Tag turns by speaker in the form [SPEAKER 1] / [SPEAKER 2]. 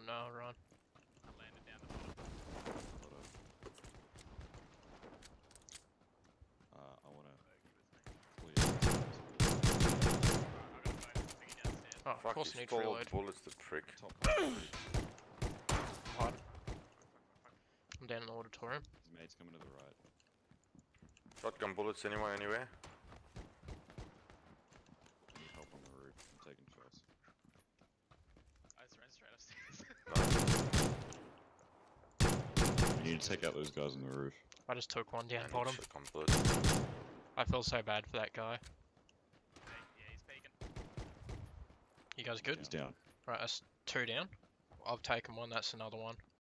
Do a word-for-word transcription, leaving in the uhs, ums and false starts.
[SPEAKER 1] no, run.
[SPEAKER 2] I landed down the bottom.
[SPEAKER 3] Uh, I wanna clear.
[SPEAKER 2] Alright, I got a bonus thing downstairs.
[SPEAKER 1] Oh, of
[SPEAKER 4] Fuck,
[SPEAKER 1] course
[SPEAKER 4] he's
[SPEAKER 1] I need to
[SPEAKER 4] full
[SPEAKER 1] reload.
[SPEAKER 4] of bullets, the prick.
[SPEAKER 3] Top.
[SPEAKER 1] Hide. I'm down in the auditorium.
[SPEAKER 3] His mate's coming to the right.
[SPEAKER 4] Shotgun bullets anywhere, anywhere?
[SPEAKER 3] I need help on the roof. I'm taking shots.
[SPEAKER 2] I just ran straight upstairs.
[SPEAKER 3] We need to take out those guys on the roof.
[SPEAKER 1] I just took one down
[SPEAKER 4] I need
[SPEAKER 1] bottom.
[SPEAKER 4] shotgun bullets.
[SPEAKER 1] I feel so bad for that guy.
[SPEAKER 2] Hey, yeah, he's peeking.
[SPEAKER 1] You guys good?
[SPEAKER 3] He's down.
[SPEAKER 1] Right, that's two down. I've taken one, that's another one.